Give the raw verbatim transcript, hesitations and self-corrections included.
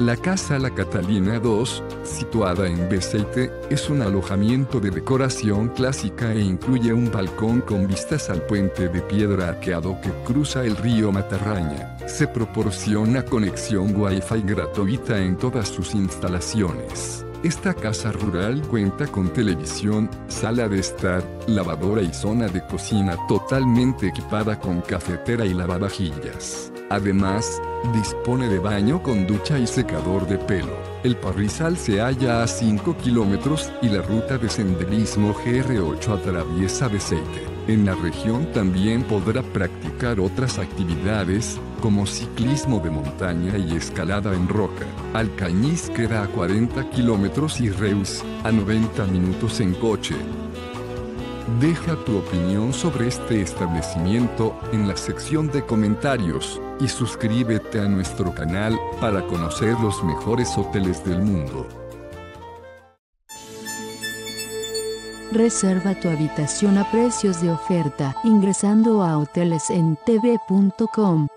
La Casa La Catalina dos, situada en Beceite, es un alojamiento de decoración clásica e incluye un balcón con vistas al puente de piedra arqueado que cruza el río Matarraña. Se proporciona conexión Wi-Fi gratuita en todas sus instalaciones. Esta casa rural cuenta con televisión, sala de estar, lavadora y zona de cocina totalmente equipada con cafetera y lavavajillas. Además, dispone de baño con ducha y secador de pelo. El Parrizal se halla a cinco kilómetros y la ruta de senderismo G R ocho atraviesa Beceite. En la región también podrá practicar otras actividades, como ciclismo de montaña y escalada en roca. Alcañiz queda a cuarenta kilómetros y Reus, a noventa minutos en coche. Deja tu opinión sobre este establecimiento en la sección de comentarios y suscríbete a nuestro canal para conocer los mejores hoteles del mundo. Reserva tu habitación a precios de oferta ingresando a hoteles en t v punto com.